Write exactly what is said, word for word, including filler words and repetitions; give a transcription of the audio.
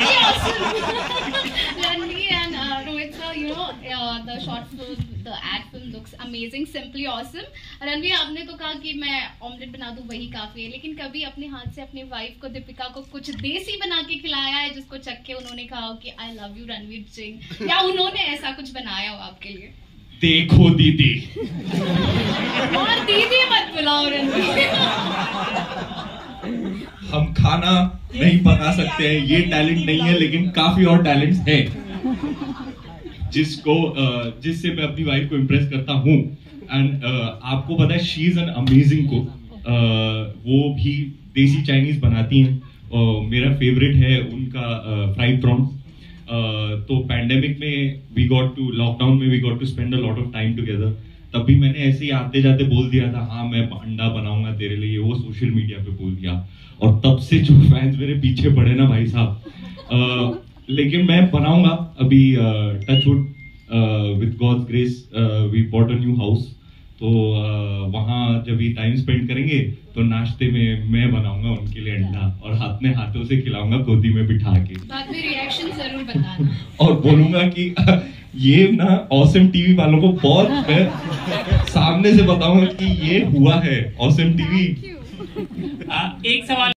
Simply awesome. Ranveer and uh, Rohit sir, you know, uh, the short film, the ad film looks amazing. Simply awesome. Ranveer, आपने तो कहा कि मैं omelette बना दूं वही काफी है, लेकिन कभी अपने हाथ से अपनी वाइफ को, दीपिका को कुछ देसी बना के खिलाया है जिसको चख के उन्होंने कहा हो कि I love you Ranveer Singh, या उन्होंने ऐसा कुछ बनाया हो आपके लिए? देखो दीदी, और दीदी मत बुलाओ रणवीर। हम खाना नहीं पका सकते हैं, ये टैलेंट नहीं है, लेकिन काफी और टैलेंट्स हैं जिसको जिससे मैं अपनी वाइफ को इम्प्रेस करता हूँ। एंड आपको पता है, she is an amazing cook. वो भी देसी चाइनीज बनाती हैं। uh, मेरा फेवरेट है उनका फ्राइड प्रॉन्स। तो पैंडेमिक में वी गॉट टू लॉकडाउन में we got to spend a lot of time together. तब भी मैंने ऐसे ही आते जाते बोल दिया था, हाँ मैं अंडा बनाऊंगा तेरे लिए, वो सोशल मीडिया पे बोल दिया। और तब से जो फैंस मेरे पीछे पड़े ना भाई साहब, लेकिन मैं बनाऊंगा अभी। Touch wood, with God's grace we bought a new house. तो uh, वहाँ जब भी टाइम स्पेंड करेंगे तो नाश्ते में मैं बनाऊंगा उनके लिए अंडा, और हाथ में हाथों से खिलाऊंगा गोदी में बिठा के। बाद में रिएक्शन जरूर बताना। और बोलूंगा कि ये ना ऑसम टीवी वालों को बहुत, मैं सामने से बताऊंगा कि ये हुआ है ऑसम टीवी। एक सवाल